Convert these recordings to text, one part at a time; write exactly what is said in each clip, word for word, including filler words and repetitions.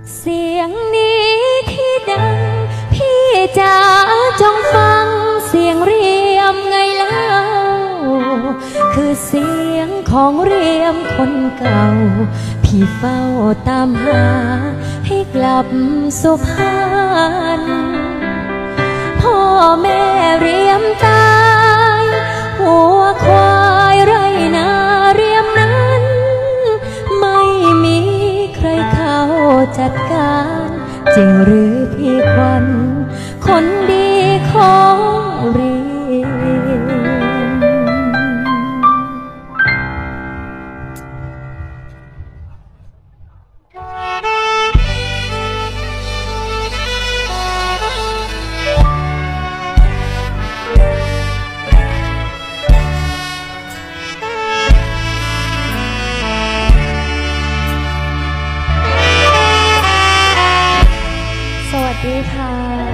เสียงนี้ที่ดังพี่จ๋าจงฟังเสียงเรียมไงเล่าคือเสียงของเรียมคนเก่าพี่เฝ้าตามหาให้กลับสุพรรณพ่อแม่เรียมตายหัวควายไรนาเรียมนั้นไม่มีใครเข้าจัดการจริงหรือพี่ควันคนดีของเรียมสวัสดีค่ะ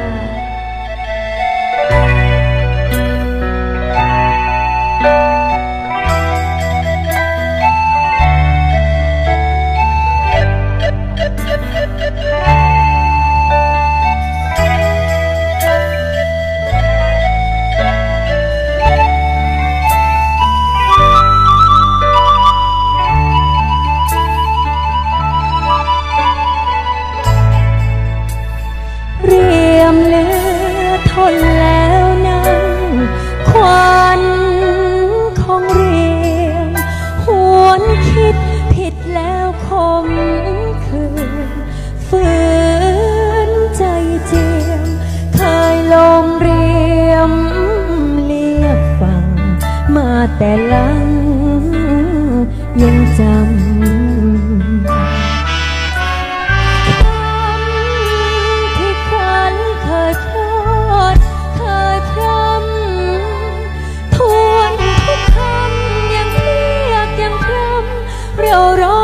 เรียมเหลือทนแล้วนั้นควันของเรียมหวนคิดผิดแล้วคมคืนฝืนใจเจียมเคยลงเรียมเลียบฟังมาแต่หลังยังจำเคยพลอดเคยพร่ำทวนทุกคำยังเรียกยังพร่ำเราร้